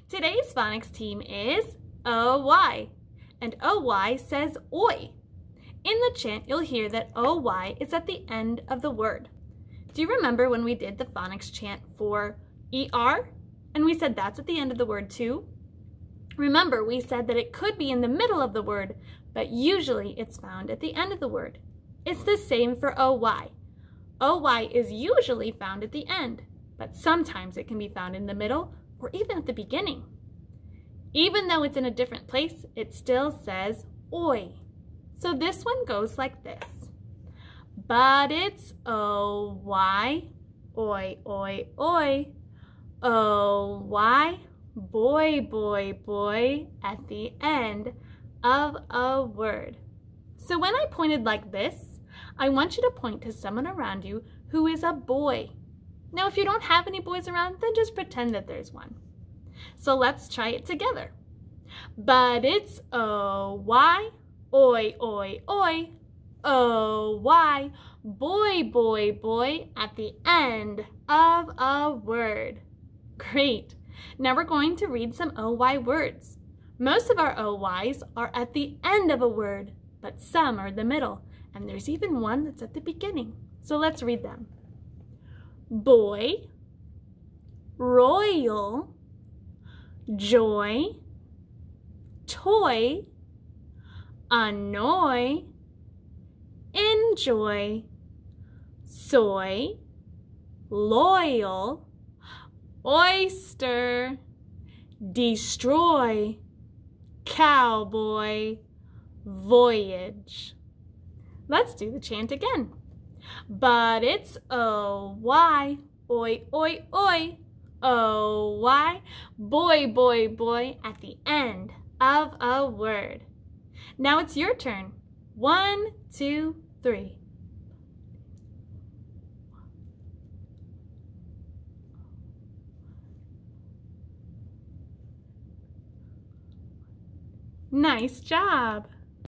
Today's phonics team is OY, and OY says oi. In the chant, you'll hear that OY is at the end of the word. Do you remember when we did the phonics chant for ER? And we said that's at the end of the word too? Remember, we said that it could be in the middle of the word, but usually it's found at the end of the word. It's the same for OY. OY is usually found at the end, but sometimes it can be found in the middle or even at the beginning. Even though it's in a different place, it still says oi. So this one goes like this. But it's OY, oi, oi, oi. OY, boy, boy, boy, at the end of a word. So when I pointed like this, I want you to point to someone around you who is a boy. Now, if you don't have any boys around, then just pretend that there's one. So let's try it together. But it's OY, oi, oi, oi. OY, boy, boy, boy, at the end of a word. Great. Now we're going to read some OY words. Most of our OYs are at the end of a word, but some are in the middle, and there's even one that's at the beginning. So let's read them. Boy, royal, joy, toy, annoy, enjoy, soy, loyal, oyster, destroy, cowboy, voyage. Let's do the chant again. But it's OY, oi, oi, oi. OY, boy, boy, boy, at the end of a word. Now it's your turn. 1, 2, 3. Nice job!